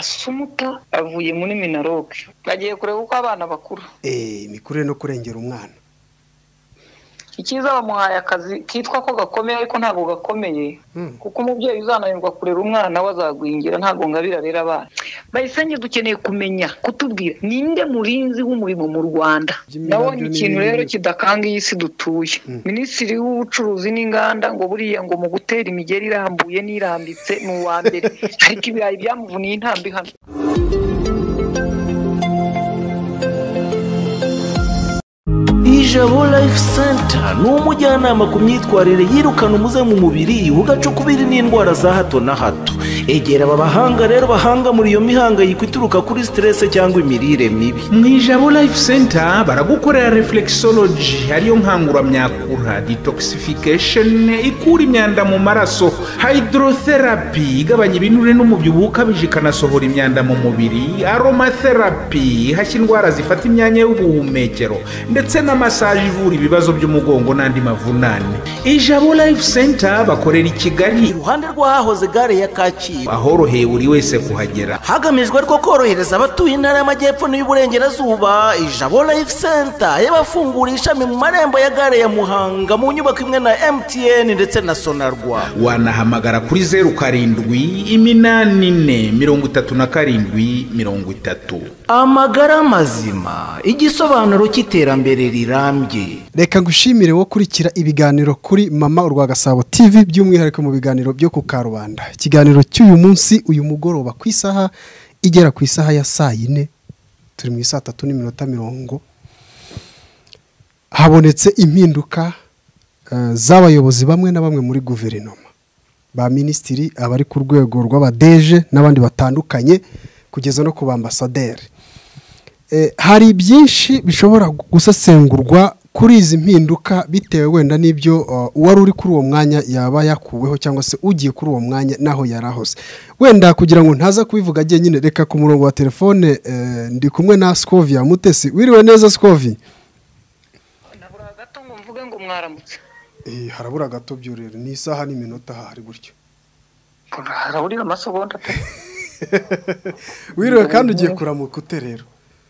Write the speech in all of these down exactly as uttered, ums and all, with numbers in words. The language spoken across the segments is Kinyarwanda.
Asumuta avuye muri Minaroke bagiye kureba uko abana bakuru eh mikure no kurengera umwana. Ikiza bamuhaye akazi kitwa ko gakomeye ariko ntago gakomeye hmm. kuko umubyeyi uzananirwa kurera umwana wazagwingira ntago ngabira rera abana. Bayisenge dukeneye kumenya kutubwira ninde murinzi w'umurimo mu Rwanda. Nabonye ikintu rero kidakanga iyisi dutuye. hmm. Minisitiri w'ubucuruzi n'inganda ngo buriya ngo mu gutera imigeri irambuye n'irambitse mu wa mbere ariko ibirayi byamuvuniye intambi hano. Ijabo Life Center ni umujyanama ku myitwarire yirukana umuze mu mubiri ugacukubiri n'indwara za hato na hato. Egera aba bahanga rero bahanga muri iyo mihangayiko ituruka kuri stress cyangwa imirire mibi. Mu Ijabo Life Center baragukorera reflexology ariyo nkanguramyakura, detoxification ikura imyanda mu maraso, hydrotherapy igabanya ibinure n'umubyibuho ukabije ikanasohora imyanda mu mubiri, aromatherapy ihashya indwara zifata imyanya y'ubuhumekero, ndetse na massage ivura ibibazo by'umugongo n'andi mavunane. Ijabo Life Center bakorera i Kigali iruhande rw'ahahoze gare ya Kacyiru, ahoroheye buri wese kuhagera hagamijwe rwo korohereza abatuye intara y'amajyepfo n'iy'uburengerazuba. Ijabo Life Center yabafungura ishami mu marembo ya gare ya Muhanga mu nyubako imwe na M T N ndetse na Sonarwa. Wanahamagara kuri zeru karindwi iminani ine mirongo itatu na karindwi mirongo itatu. Amagara mazima, igisobanuro cy'iterambere rirambye. Reka ngushimire wo kurikira ibiganiro kuri Mama Urwa Gasabo T V by'umwihariko mu biganiro byo ku Karubanda. Ikiganiro cy'uyu munsi uyu mugoroba ku isaha igera ku isaha ya saa yine turi mu isaa tatu n'iminota mirongo habonetse impinduka uh, z'abayobozi bamwe na bamwe muri guverinoma, ba ministiri, abari ku rwego rw'abadeje n'abandi batandukanye kugeza no ku bambasaderi. Eh, hari byinshi bishobora gusesengurwa kuri izi mpinduka bitewe wenda n'ibyo uh, uwari uri kuri uwo mwanya yaba yakuweho cyangwa se ugiye kuri uwo mwanya naho yarahose. Wenda kugira ngo ntaza kubivuga agiye nyine reka ku murongo wa telefone eh, ndi kumwe na Scovia Mutesi. Wiriwe neza Scovia? Nabura gato ngo mvuge ngo mwaramutse. Eh harabura gato byo rero ni isaha n'iminota hari gutyo. Haraburira amasegonda pe. Wiriwe kandi ugiye kuramuka ute rero?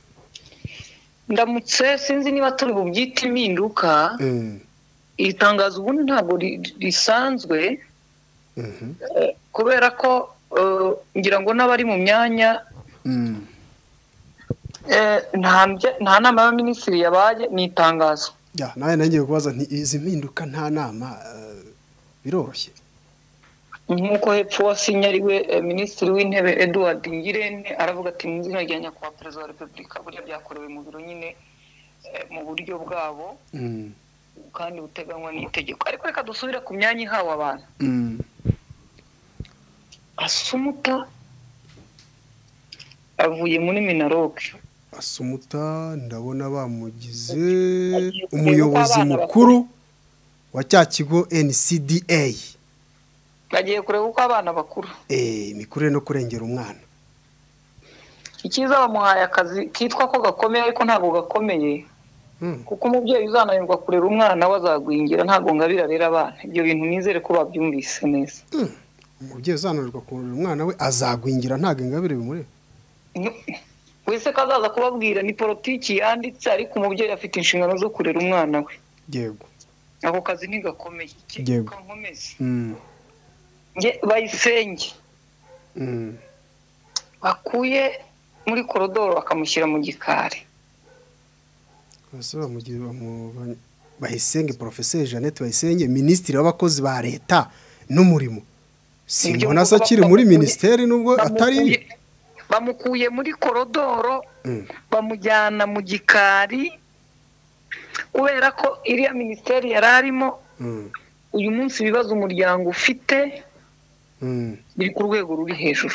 Ndamutse sinzi niba turi bubyita impinduka. Eh itangazo ubundi ntabwo risanzwe. Mhm. Kubera ko ngira ngo n'abari mu myanya mm eh nta nta nama ya minisitiri yabaye ni itangazo. Ya nawe nangiye kubaza nti izi mpinduka nta nama biroroshye. Nkuko hepfo wasinyariwe minisitiri w'intebe Edward Ngirente aravuga ati mu izina rya nyakubahwa perezida wa repubulika burya byakorewe mu biro nyine mu buryo bwabo mm kandi buteganywa n'itegeko. Ariko reka dusubira ku myanya ihawe abantu. mm Asumuta avuye muri Minaroke. Asumuta ndabona bamugize umuyobozi mukuru wa cya kigo N C D A. Bagiye kureba uko abana bakuru eh mikure no kurengera umwana. Ikiza bamuhaye akazi kitwa ko gakomeye ariko ntago gakomeye hmm. kuko umubyeyi uzananirwa kurera umwana wazagwingira ntago ngabira rera abana. Ibyo bintu nizere ko babyumvise neza. hmm. Umubyeyi uzananirwa kurera umwana we azagwingira ntago ngabire bimure. Wese kazaza kubabwira ni politiki yanditse ariko umubyeyi afite inshingano zo kurera umwana we. Yego. Ako kazi ni gakomeye. Yego. Kankomeze. Mm. Nge Bayisenge. Mm. Bakuye muri korodoro bakamushyira mu gikari. Basaba mugiye bamu Bayisenge Professeur Jeannette Bayisenge ministre w'abakozi ba leta n'umurimo. Simbona sa kiri muri ministeri nubwo atari bamukuye muri korodoro mm. bamujyana mu gikari kubera ko iriya ministeri yararimo mm. uyu munsi bibaza umuryango ufite mm. biri ku rwego ruri hejuru.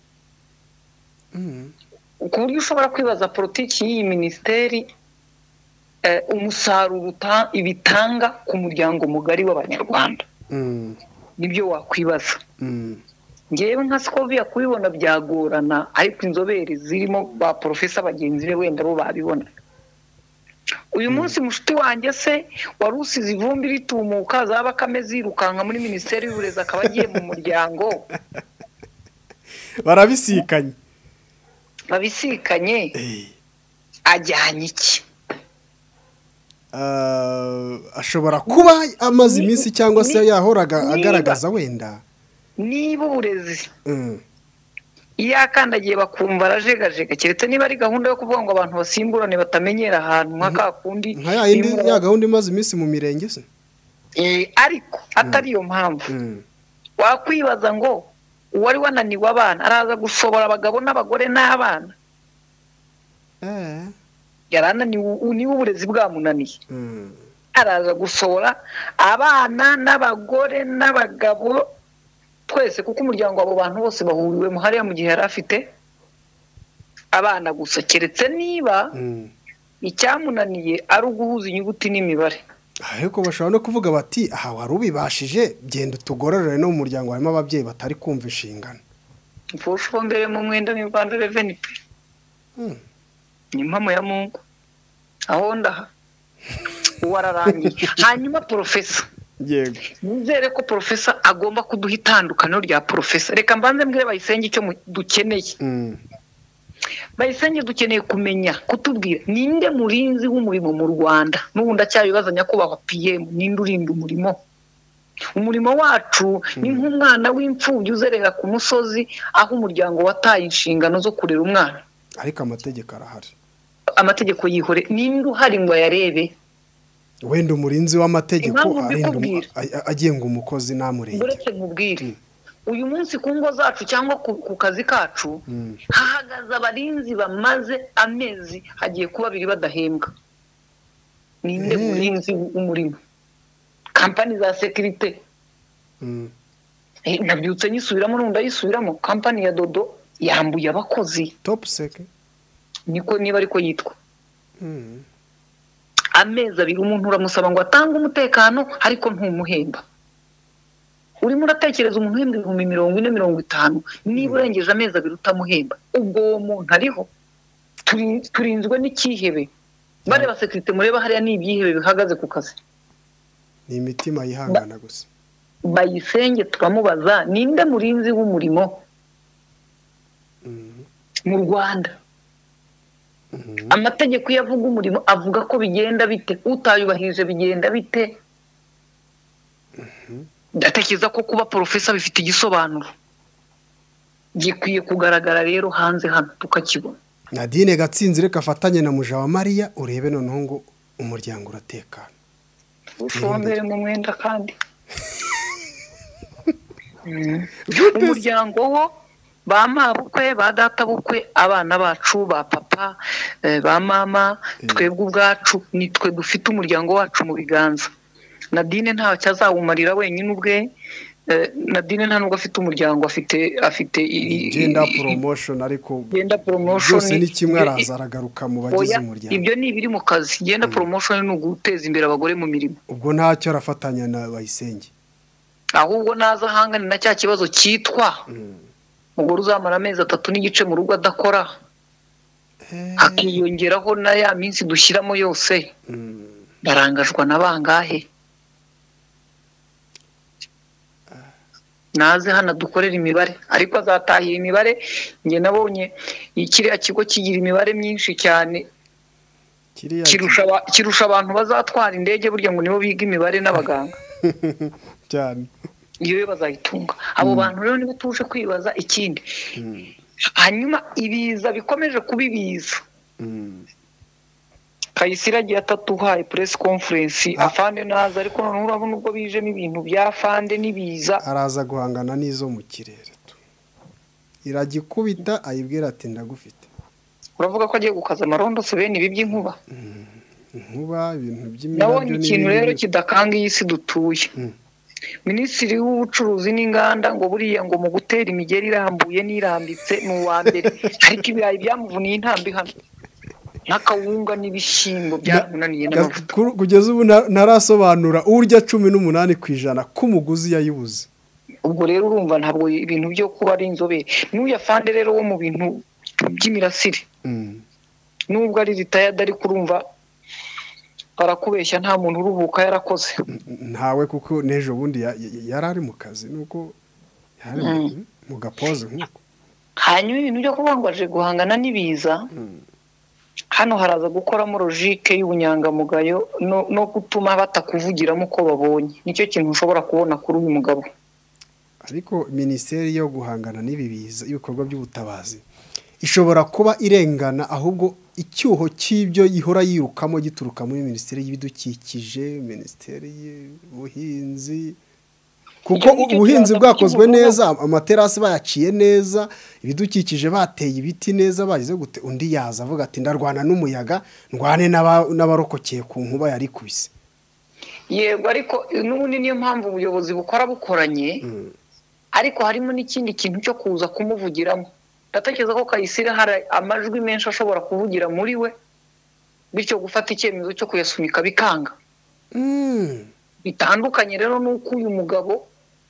mm. Ku buryo ushobora kwibaza politiki y'iyi ministeri eh, umusaruro ibitanga ku muryango mugari w'abanyarwanda. mm. Nibyo wakwibaza. mm. Ngewe nka Scovia kubibona byagorana ariko inzobere zirimo ba professor bagenzi be wenda bo babibona. Uyu munsi mushuti wanjye se warusize ivumbi ritumuka zaba kamezi rukanka muri ministeri y'uburezi akaba agiye mu muryango barabisikanye. babisikanye ajyanye iki? ashobora kuba amaze iminsi cyangwa se yahoraga agaragaza wenda niba uburezi iyo akandagiye bakumva arajegajega keretse niba ari gahunda yo kuvuga ngo abantu basimburane batamenyera ahantu nk'aka kundi nka ya yindi ya gahunda imaze iminsi mu mirenge se ariko atari yo mpamvu wakwibaza ngo uwari wananiwe abana araza gushobora abagabo n'abagore n'abana yarananiwe niba uburezi bwamunaniye araza gushobora abana n'abagore n'abagabo twese kuko umuryango w'abo bantu bose bahuriwemo hariya mu gihe yari afite abana gusa keretse niba icyamunaniye ari uguhuza inyuguti n'imibare ariko bashobora no kuvuga bati aha wari ubibashije genda utugororere no mu muryango harimo ababyeyi batari kumva inshingano mfusho mbere mu mwenda mu Rwanda Revenue pe ni impamo ya Mungu aho ndaha wararangiye hanyuma professor yego nizere ko professor agomba kuduha itandukano rya professor reka mbanze mbwire bayisenge icyo dukeneye bayisenge dukeneye kumenya kutubwira ninde murinzi w'umurimo mu Rwanda n'ubundi acyabibaza nyakubahwa P M ninde urinda umurimo umurimo wacu ni nk'umwana w'imfubyi uzerera ku musozi aho umuryango wataye inshingano zo kurera umwana ariko amategeko arahari amategeko yihore ninde uhari ngo yarebe wenda umurinzi w'amategeko arinda agenga umukozi namurenge uretse nkubwire uyu munsi ku ngo zacu cyangwa ku kazi kacu hahagaze abarinzi bamaze amezi hagiye kuba biri badahembwa ninde murinzi w'umurimo kampani za security nabyutse nyisubiramo n'undi ayisubiramo kampani ya Dodo yambuye abakozi top sec niko niba ariko yitwa amezi abiri umuntu uramusaba ngo atange umutekano ariko ntumuhemba urimo uratekereza umuntu uhembwa ibihumbi mirongo ine mirongo itanu niba urengeje amezi abiri utamuhemba ubwo uwo muntu ariho turinzwe n'ikihebe bareba sekirite mureba hariya ni ibyihebe bihagaze ku kazi ni imitima yihangana gusa bayisenge turamubaza ninde murinzi w'umurimo mu Rwanda amategeko yavuga umurimo avuga ko bigenda bite utayubahirije bigenda bite ndatekereza ko kuba professor bifite igisobanuro gikwiye kugaragara rero hanze hano tukakibona Nadine Gatsinzi reka afatanye na muja wa Maria urebe noneho ngo umuryango uratekana ushobora mu mwenda kandi umuryango wo ba mabukwe ba data bukwe abana bacu ba papa ba mama twebwe ubwacu nitwe dufite umuryango wacu mu biganza Nadine nta cyazawumarira wenyine ubwe Nadine nta nubwo afite umuryango afite afite gender promotion ariko gender promotion byose ni kimwe araza aragaruka mu bagize umuryango ibyo ni ibiri mu kazi gender promotion ni uguteza imbere abagore mu mirimo ubwo ntacyo arafatanya na Bayisenge ahubwo naza hangana na cya kibazo cyitwa umugore uzamara amezi atatu n'igice mu rugo adakora hakiyongeraho na ya minsi dushyiramo yose barangajwa na bangahe naze hano dukorera imibare ariko azatahira imibare nge nabonye kiriya kigo kigira imibare myinshi cyane kirusha abantu bazatwara indege burya ngo nibo biga imibare n'abaganga cyane iyo bazayitunga abo bantu rero niba tuje kwibaza ikindi hanyuma ibiza bikomeje kubibiza Kayisira agiye atatuhaye press conference afande naza ariko none urabona ubwo bijemo ibintu bya fande nibiza araza guhangana n'izo mu kirere iragikubita ayibwira ati ndagufite uravuga ko agiye gukaza amarondo se bene ibi by'inkuba inkuba ibintu by'imibyo nabonye ikintu rero kidakanga iyi si dutuye Minisitiri w'ubucuruzi n'inganda ngo buriya ngo mu gutera imigeri irambuye n'irambitse ni uwa mbere ariko ibirayi byamuvuniye intambi hano n'akawunga n'ibishyimbo byamunaniye n'amavuta kugeza ubu ntarasobanura urya cumi n'umunani ku ijana k'umuguzi yayibuze ubwo rero urumva ntabwo ibintu byo kuba ari inzobere n'uya fande rero wo mu bintu by'imirasire nubwo ari ritayada ariko urumva barakubeshya nta muntu uruhuka yarakoze ntawe kuko n'ejo bundi yari ari mu kazi nuko yari mu gapoze nk'uko hanyuma ibintu byo kuvuga ngo aje guhangana n'ibiza hano haraza gukoramo logike y'ubunyangamugayo no, no gutuma batakuvugiramo uko babonye nicyo kintu ushobora kubona kuri uyu mugabo. Ariko minisiteri yo guhangana n'ibibiza ibikorwa by'ubutabazi ishobora kuba irengana ahubwo icyuho cy'ibyo ihora yirukamo gituruka muri minisiteri y'ibidukikije, minisiteri y'ubuhinzi, kuko ubuhinzi bwakozwe neza, amaterasi bayaciye neza, ibidukikije bateye ibiti neza, bagize gute undi yaza avuga ati ndarwana n'umuyaga ndwane n'abarokokeye ku nkuba yari kubise. Yego, ariko n'ubundi niyo mpamvu ubuyobozi bukora bukoranye, ariko harimo n'ikindi kintu cyo kuza kumuvugiramo. Ndatekereza ko Kayisire hari amajwi menshi ashobora kuvugira muri we, bityo gufata icyemezo cyo kuyasunika bikanga. Mm. Bitandukanye rero nuko uyu mugabo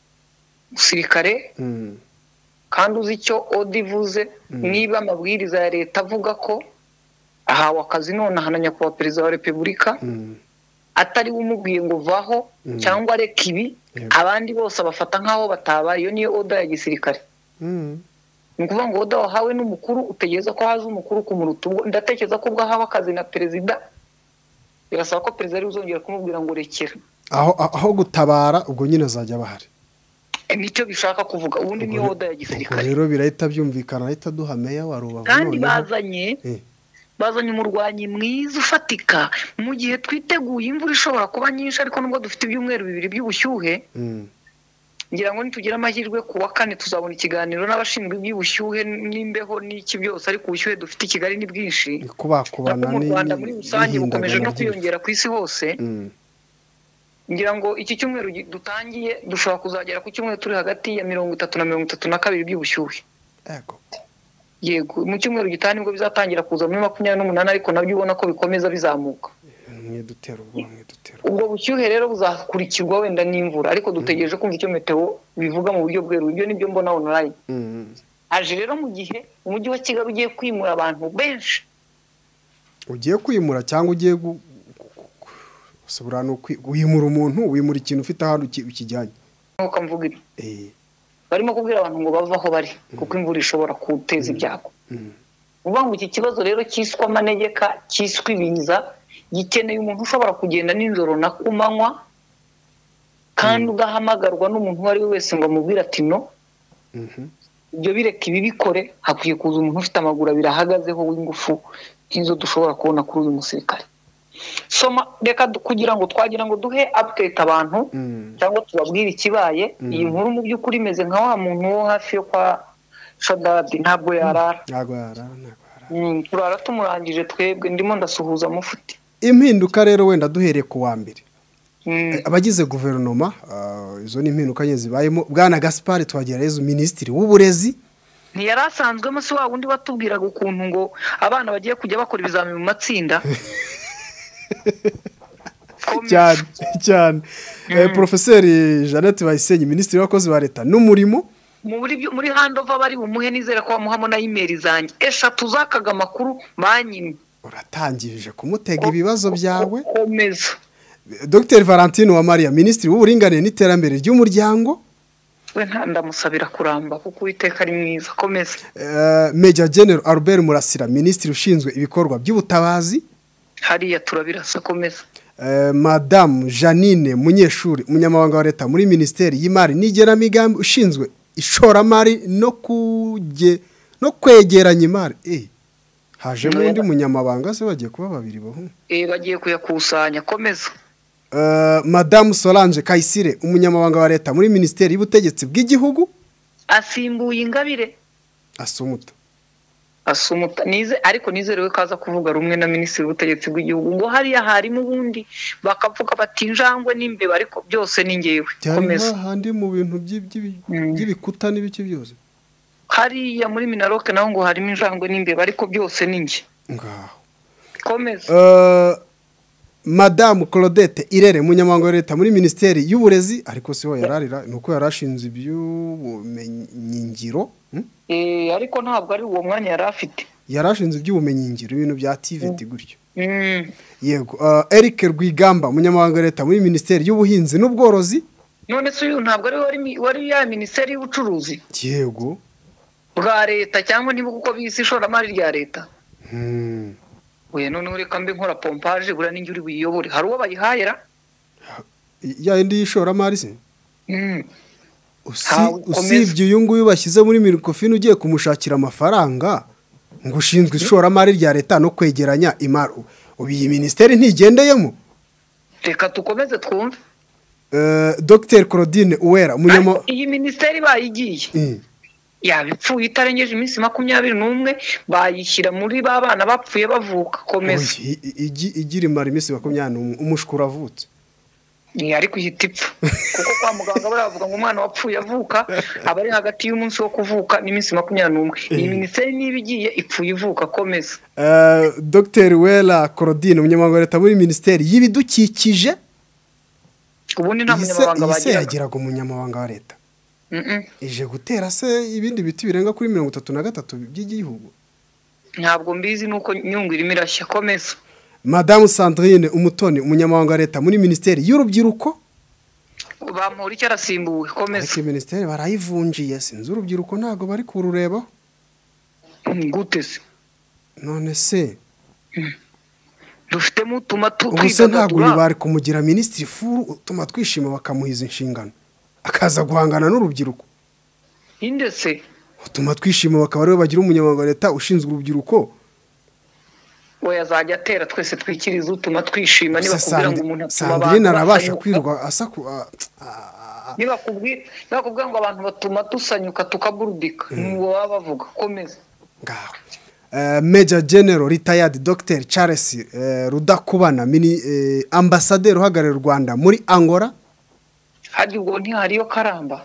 musirikare Mm. kandi uzi icyo odivuze niba amabwiriza ya leta avuga ko ahawe akazi none ahananya kuba perezida wa repubulika Mm. atari umubwiye ngo vaho cyangwa reka ibi abandi bose abafata nkaho batabaye. Iyo niyo oda ya gisirikare. Mm. Ni ukuvuga ngo oda wahawe n'umukuru utegereza ko haza umukuru kumuruta. Ndatekereza ko ubwo ahawe akazi na perezida birasaba ko perezida ari uzongera kumubwira ngo rekera aho aho gutabara ubwo nyine azajya bahari. Nicyo bishaka kuvuga. Ubundi niyo oda ya gisirikare. Rero birahita byumvikana, ahita duha meya wa Rubavu. Kandi bazanye eh. bazanye umurwanyi mwiza ufatika mu gihe twiteguye imvura ishobora kuba nyinshi, ariko nubwo dufite ibyumweru bibiri by'ubushyuhe. Mm. Ngira ngo nitugira amahirwe ku wa kane tuzabona ikiganiro n'abashinzwe iby'ubushyuhe n'imbeho n'iki byose, ariko ubushyuhe dufite i Kigali ni bwinshi. Kubakubana mu Rwanda muri rusange bukomeje no kwiyongera ku isi hose. Mm. Ngira ngo iki cyumweru dutangiye dushobora kuzagera ku cyumweru turi hagati ya mirongo itatu na mirongo itatu na kabiri by'ubushyuhe. Ego. Yego, mu cyumweru gitanu nibwo bizatangira kuza muri makumyabiri n'umunani, ariko nabyo ubona ko bikomeza bizamuka. Mwe dutera ubwo mwe dutera. Ubwo bushyuhe rero buzakurikirwa wenda n'imvura, ariko dutegereje kumva icyo meteo bivuga mu buryo bweru. Ibyo nibyo mbona online. Mm. Aje rero mu gihe umujyi wa Kigali ugiye kwimura abantu benshi. Ugiye kwimura cyangwa ugiye gusobanura kwimura umuntu, wimura ikintu ufite ahantu ukijyanye. Nuko mvuga ibi. Eh. Barimo kubwira abantu ngo bava aho bari kuko imvura ishobora guteza ibyago. Mm. Uvuga ngo iki kibazo rero cyiswa amanegeka, cyiswa ibiza, gikeneye umuntu ushobora kugenda n'injoro na kumanywa kandi ugahamagarwa n'umuntu uwo ari we wese ngo amubwire ati no. Mhm. Ibyo bireka ibi bikore, hakwiye kuza umuntu ufite amaguru abiri ahagazeho w'ingufu nk'izo dushobora kubona kuri uyu musirikare. Soma reka kugira ngo twagira ngo duhe update abantu cyangwa tubabwire ikibaye. Iyi nkuru mu by'ukuri imeze nka wa muntu wo hafi yo kwa Shadadi, ntabwo yarara. Ntabwo yarara, ntabwo yarara. Turara tumurangije twebwe, ndimo ndasuhuza mufuti. Impinduka rero wenda duhereye ku wa mbere. Abagize guverinoma, izo ni impinduka nye zibayemo. Bwana Gaspard Twagirayezu, minisitiri w'uburezi, ntiyarasanzwemo se wa wundi watubwiraga ukuntu ngo abana bagiye kujya bakora ibizamini mu matsinda. cyane cyane. Profeseri Jeannette Bayisenyi, minisitiri w'abakozi ba leta n'umurimo, muri muri handover bari bumuhe, nizera ko bamuhamo na email zanjye eshatu zakaga makuru banyimye. Uratangirije kumutega ibibazo byawe. Komeza. Docteur Valentine Uwamariya, minisitiri w'uburinganire n'iterambere ry'umuryango, we ntandamusabira kuramba kuko Uwiteka ari mwiza. Komeza. Major General Albert Murasira, minisitiri ushinzwe ibikorwa by'ubutabazi, hariya turabirasa. Komeza. Madame Janine Munyeshuri, umunyamabanga wa leta muri minisiteri y'imari n'igenamigambi ushinzwe ishoramari no kujye no kwegeranya imari. Eh, haje mu ndi munyamabanga se bagiye kuba babiri baho. Eh, bagiye kuyakusanya. Komeza. Uh, Madame Solange Kayisire, umunyamabanga wa leta muri minisiteri y'ubutegetsi bw'igihugu, asimbuye Ingabire. Asumuta. Asumuta nize, ariko nizerewe kaza kuvuga rumwe na minisitiri w'ubutegetsi bw'igihugu ngo hariya harimo ubundi bakavuga bati njangwe n'imbeba, ariko byose ni ngewe. Komeza. Handi mu bintu by'ibikuta n'ibiki byose. Hariya muri Minaroke naho ngo harimo injangwe n'imbeba, ariko byose ni nge. Ngaho. Komeza. Uh, Madame Claudette Irere, umunyamabanga wa leta muri minisiteri y'uburezi, ariko siho yararira nuko yarashinze iby'ubumenyingiro. Hmm? Eh, ariko ntabwo ari uwo mwanya yarafite. Yarashinze iby'ubumenyingiro, ibintu bya T V T gutyo. Mm. Yego. Uh, Eric Rwigamba, umunyamabanga wa leta muri minisiteri y'ubuhinzi n'ubworozi. None se uyu ntabwo ari wari wari ya minisiteri y'ubucuruzi? Yego. bwa leta cyangwa niba kuko bisi ishoramari rya leta Hmm. we none reka mbe nkora pompaje bura n'ingi uri buyiyobore hari uwo bayihayira ya indi y'ishoramari se Mm. Usi- Hawe, komeza. usibye uyu nguyu bashyize muri Mirikofini ugiye kumushakira amafaranga ngo ushinzwe ishoramari rya leta no kwegeranya imari ubu iyi minisiteri ntigendeyemo. reka tukomeze twumve Eh, Dr Claudine Uwera umunyama Ariko iyi minisiteri bayigiye Mm. yabipfuye itarengeje iminsi makumyabiri n'umwe bayishyira muri ba bana bapfuye bavuka komeza Oye, i- i- igi- igira imara iminsi makumyabiri n'umwe umushwi uravutse. ni ariko ihita ipfa kuko kwa muganga baravuga ngo umwana wapfuye avuka aba ari hagati y'umunsi wo kuvuka n'iminsi makumyabiri n'umwe iyi minisiteri niba igiye ipfuye ivuka komeza Eh, Dr Uwera Claudine umunyamabanga wa leta muri minisiteri y'ibidukikije ubundi nta iyi se- munyamabanga iyi se bagira yagiraga umunyamabanga wa leta Mm-mm. ije gutera se ibindi biti birenga kuri mirongo itatu na gatatu by'igihugu. ntabwo mbizi nuko nyungu irimo irashya komeza Madamu Sandrine Umutoni umunyamabanga wa leta muri minisiteri y'urubyiruko bamuhora icyo arasimbuwe komeza ariko iyi minisiteri barayivunjiye sinzi urubyiruko ntabwo bari kururebaho Mm, gute se none se dufitemo utuma tu- ubu se ntabwo uyu twidagadura bari kumugira minisitiri furu utuma twishima bakamuhiza inshingano akaza guhangana n'urubyiruko inde se utuma twishima bakaba ariwe bagira umunyamabanga wa leta ushinzwe urubyiruko. we yazajya atera twese twikiriza utuma twishima niba Se kubwira ngo Sandri- umuntu atuma Sandrine abantu arabasha basanyuka. kwirwa asaku ah, ah, niba kubwira niba kubwira ngo abantu batuma dusanyuka tukaburudika n'uwo baba bavuga komeza ngaho. Eh, Major General retired Dr Charles eh, Rudakubana mini eh, ambassadeur uhagarariye u Rwanda muri Angola. harya ubwo ntihariyo karamba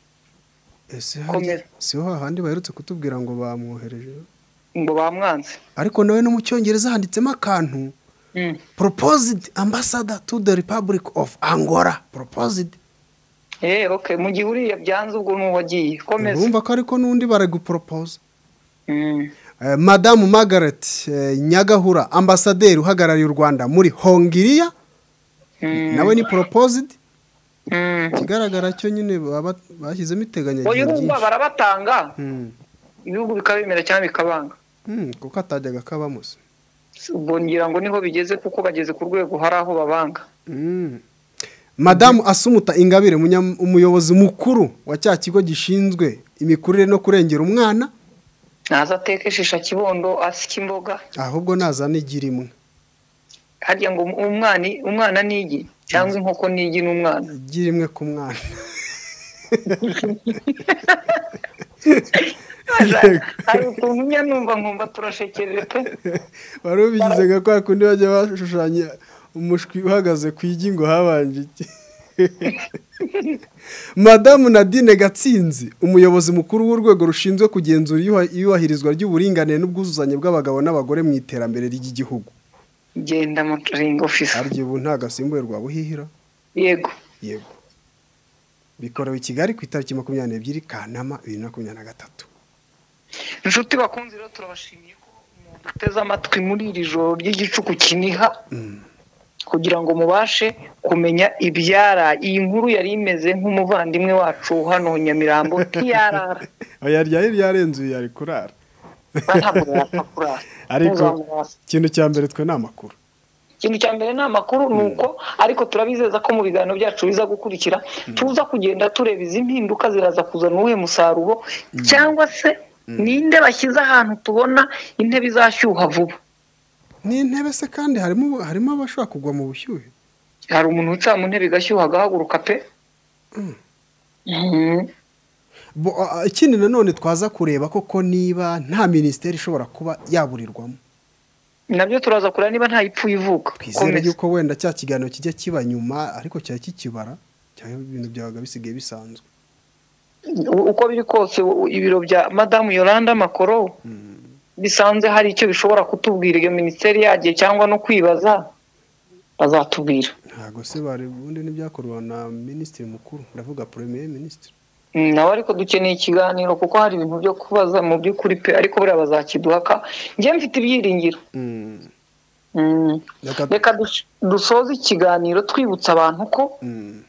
Ese Komeza. si ho hahandi baherutse kutubwira ngo bamwohereje ngo bamwanze ariko nawe no mu cyongereza handitsemo akantu Mm. proposed ambassador to the Republic of Angola proposed. eh okay mu gihe uriya byanze ubwo n'uwo wagiye komeza urumva ko ariko n'undi bari gupropose. Mm. Eh, Madamu Margaret eh, Nyagahura ambassadeur uhagarariye u Rwanda muri Hongiriya Mm. nawe ni proposed. Mm. Kigaragara cyo nyine baba bashyizemo iteganya oya gihe urumva byinshi. barabatanga Mm. ibihugu bikabemera cyangwa bikabanga Mm, kuko atajyaga kabamo se. ubwo ngira ngo niho bigeze kuko bageze ku rwego hari aho babanga Mm. Madamu Asumuta Ingabire umunya- umuyobozi mukuru wa cya kigo gishinzwe imikurire no kurengera umwana naza ateke shisha kibondo asika imboga ahubwo nazana igira imwe harya ngo umwana umwana nigi cyangwa inkoko nigi n'umwana igira imwe ku mwana. hari utuntu njya numva nkumva turashekeje pe wari ubigize nka kwa kundi bajya bashushanya umushwi uhagaze ku igi ngo habanje iki. Madamu Nadine Gatsinzi umuyobozi mukuru w'urwego rushinzwe kugenzura iyuha- iyubahirizwa ry'uburinganire n'ubwuzuzanye bw'abagabo n'abagore mu iterambere ry'igihugu. genda mu ring office Harya ubu nta gasimbuye rwa buhihira. yego Yego. Bikorewe i Kigali ku itariki makumyabiri n'ebyiri Kanama bibiri na makumyabiri na gatatu. inshuti bakunze rero turabashimiye ko umuntu uteze amatwi muri iri joro ry'igicuku kiniha kugira ngo mubashe kumenya ibyara iyi nkuru yari imeze nk'umuvandimwe wacu hano Nyamirambo ntiyarara Oya ryari ryarenze uyu yari kurara. ntabwo yapfa kurara Ariko Ntuzamurase. ikintu cya mbere twe ni amakuru. ikintu cya mbere ni amakuru ni uko ariko turabizeza ko mu biganiro byacu biza gukurikira tuza kugenda tureba izi mpinduka ziraza kuzana uwuhe musaruro cyangwa se ninde bashyize ahantu tubona intebe izashyuha vuba Ni intebe se kandi harimo harimo abashobora kugwa mu bushyuhe. hari umuntu wicara mu ntebe igashyuha agahaguruka pe Mhm. Bo, a- a- ikindi nanone twaza kureba koko niba nta minisiteri ishobora kuba yaburirwamo. nabyo turaza kureba niba nta ipfu ivuka Twizere Komeza. yuko wenda cya kiganiro kijya kiba nyuma ariko cyari kikibara cyangwa ibintu byabaga bisigaye bisanzwe. U- uko biri kose u- ibiro bya madamu Yolanda Makoro bisanze hari icyo bishobora kutubwira iyo minisiteri yagiye cyangwa no kwibaza bazatubwira Ntago se bari ubundi n'ibyakorwa na minisitiri mukuru ndavuga premier ministre. Mm, nawe ariko dukeneye ikiganiro kuko hari ibintu byo kubaza mu by'ukuri pe ariko buriya bazakiduhaka njye mfite ibyiringiro Mm. Mm. Reka- reka dush- dusoze ikiganiro twibutsa abantu ko Mm.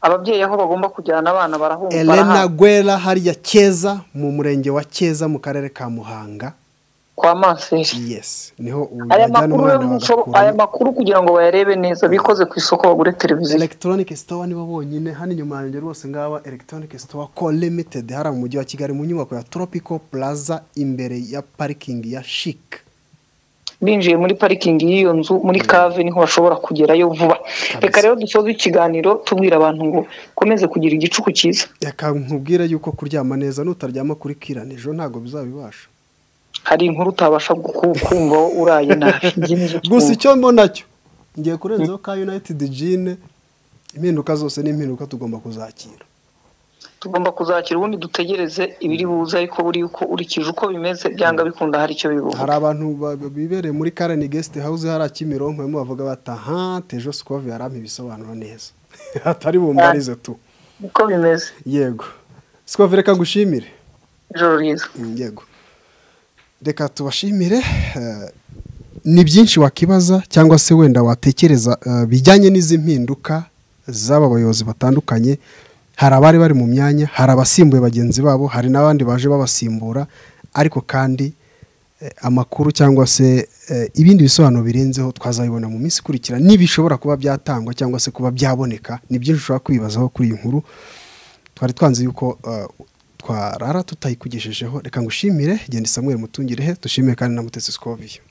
ababyeyi aho bagomba kujyana abana barahumva. Elena Guerra hariya Keza mu murenge wa Keza mu karere ka Muhanga kwa Manseri. Yes, niho aya makuru aya makuru kugira ngo bayarebe neza bikoze ku isoko bagure televiziyo. Electronic Store nibo bonyine hano inyuma yanjye rwose ngaba Electronic Store Co Limited hara mu mujyi wa Kigali mu nyubako ya Tropical Plaza imbere ya parking ya Chic. Binjiye muri parking y'iyo nzu muri Cave niho bashobora kugerayo vuba. Reka rero dusoze ikiganiro tubwira abantu ngo komeze kugira igicuku cyiza. Reka nkubwira yuko kuryama neza nutaryama kuri kiranijo ntago bizabibasha. Hari inkuru utabasha kumva uraye nabi. Gusa icyo mbona cyo ngiye kurenzaho ka United Gene impinduka zose n'impinduka tugomba kuzakira. Tugomba kuzakira ubundi dutegereze ibiri buza ariko buri uko urikije uko bimeze byanga bikunda hari icyo bivuga. Hari abantu bibereye muri Karen Guest House hari Kimironko mu bavuga bata ha Tejo Scove yarampa ibisobanuro neza. Atari bumbarize tu. Uko bimeze. Yego. Scove reka gushimire. Ijoro ryiza. Yego. Reka tubashimire uh, ni byinshi wakibaza cyangwa se wenda watekereza uh, bijyanye n'izi mpinduka z'aba bayobozi batandukanye. Hari abari bari mu myanya, hari abasimbuye bagenzi babo, hari n'abandi baje babasimbura, ariko kandi eh, amakuru cyangwa se eh, ibindi bisobanuro birenzeho twazabibona mu minsi kurikira nibishobora kuba byatangwa cyangwa se kuba byaboneka. Ni byinshi ushobora kwibazaho kuri iyi nkuru. Twari twanze yuko uh, twarara tutayikugeshejeho. Reka ngushimire, genda Samuel Mutungirehe, dushimire kandi na Mutesi Scovia.